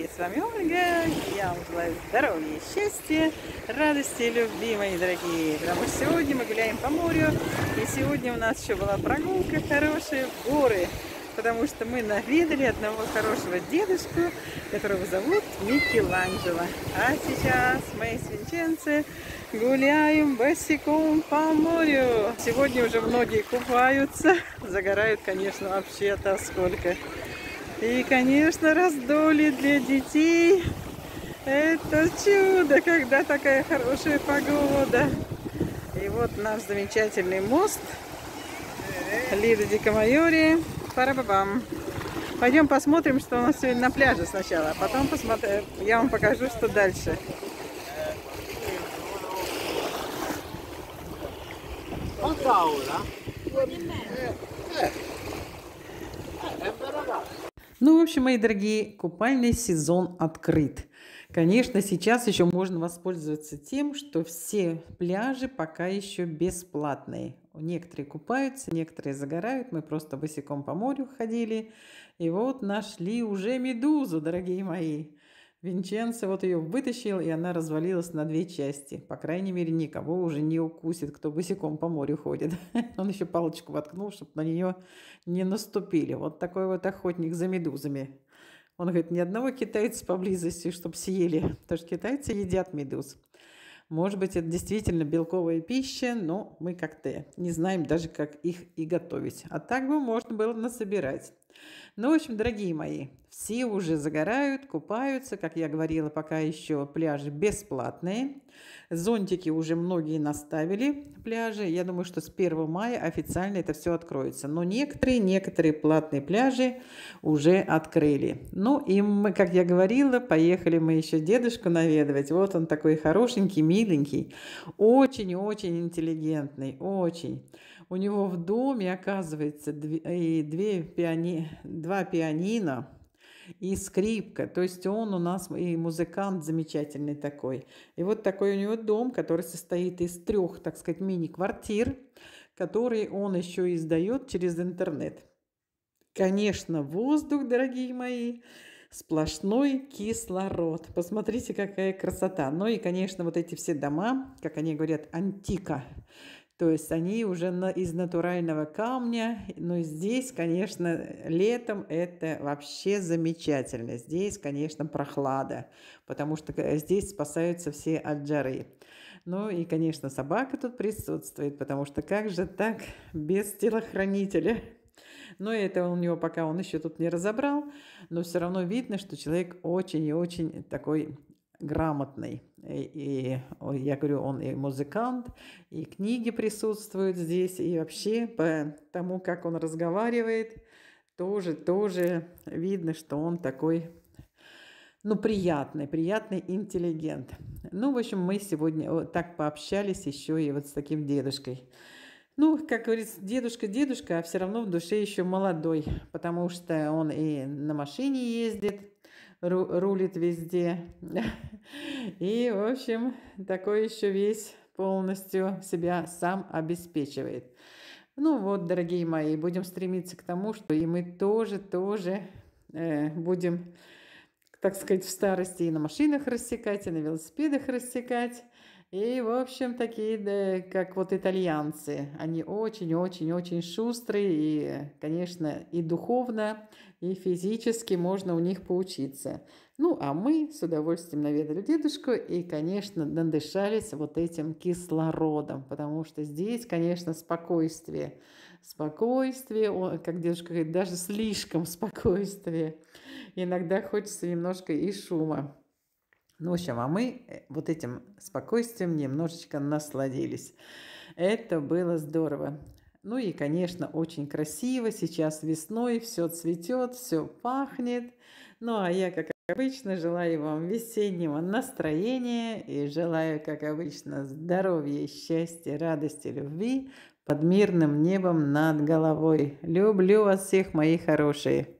дорогие, с вами Ольга. Я вам желаю здоровья, счастья, радости и любви, мои дорогие. Потому что сегодня мы гуляем по морю. И сегодня у нас еще была прогулка хорошая в горы. Потому что мы наведали одного хорошего дедушку, которого зовут Микеланджело. А сейчас мы с Винченцо гуляем босиком по морю. Сегодня уже многие купаются. Загорают, конечно, вообще-то сколько. И, конечно, раздолье для детей. Это чудо, когда такая хорошая погода. И вот наш замечательный мост Лидо ди Камайори. Пара-ба-бам. Пойдем посмотрим, что у нас сегодня на пляже сначала, а потом посмотрим, я вам покажу, что дальше. Ну, в общем, мои дорогие, купальный сезон открыт. Конечно, сейчас еще можно воспользоваться тем, что все пляжи пока еще бесплатные. Некоторые купаются, некоторые загорают. Мы просто босиком по морю ходили. И вот нашли уже медузу, дорогие мои. Винченцо вот ее вытащил, и она развалилась на две части. По крайней мере, никого уже не укусит, кто босиком по морю ходит. Он еще палочку воткнул, чтобы на нее не наступили. Вот такой вот охотник за медузами. Он говорит, ни одного китайца поблизости, чтобы съели. Потому что китайцы едят медуз. Может быть, это действительно белковая пища, но мы как-то не знаем даже, как их и готовить. А так бы можно было насобирать. Ну, в общем, дорогие мои, все уже загорают, купаются. Как я говорила, пока еще пляжи бесплатные. Зонтики уже многие наставили пляжи. Я думаю, что с 1 мая официально это все откроется. Но некоторые платные пляжи уже открыли. Ну, и мы, как я говорила, поехали мы еще дедушку наведывать. Вот он такой хорошенький, миленький, очень-очень интеллигентный, очень. У него в доме, оказывается, два пианино и скрипка. То есть он у нас и музыкант замечательный такой. И вот такой у него дом, который состоит из 3, так сказать, мини-квартир, которые он еще издает через интернет. Конечно, воздух, дорогие мои, сплошной кислород. Посмотрите, какая красота. Ну и, конечно, вот эти все дома, как они говорят, антика. То есть они уже из натурального камня. Но здесь, конечно, летом это вообще замечательно. Здесь, конечно, прохлада, потому что здесь спасаются все от жары. Ну и, конечно, собака тут присутствует, потому что как же так без телохранителя? Но это у него пока он еще тут не разобрал, но все равно видно, что человек очень и очень такой грамотный. И я говорю, он и музыкант, и книги присутствуют здесь, и вообще по тому, как он разговаривает, тоже видно, что он такой, ну, приятный интеллигент. Ну, в общем, мы сегодня вот так пообщались еще и вот с таким дедушкой. Ну, как говорится, дедушка, а все равно в душе еще молодой, потому что он и на машине ездит, рулит везде. И, в общем, такой еще весь полностью себя сам обеспечивает. Ну вот, дорогие мои, будем стремиться к тому, что и мы тоже будем, так сказать, в старости и на машинах рассекать, и на велосипедах рассекать. И, в общем, такие, да, как вот итальянцы, они очень-очень-очень шустрые, и, конечно, и духовно, и физически можно у них поучиться. Ну, а мы с удовольствием наведали дедушку и, конечно, надышались вот этим кислородом, потому что здесь, конечно, спокойствие. Спокойствие, как дедушка говорит, даже слишком спокойствие. Иногда хочется немножко и шума. Ну, в общем, а мы вот этим спокойствием немножечко насладились. Это было здорово. Ну и, конечно, очень красиво. Сейчас весной все цветет, все пахнет. Ну, а я, как обычно, желаю вам весеннего настроения и желаю, как обычно, здоровья, счастья, радости, любви под мирным небом над головой. Люблю вас всех, мои хорошие.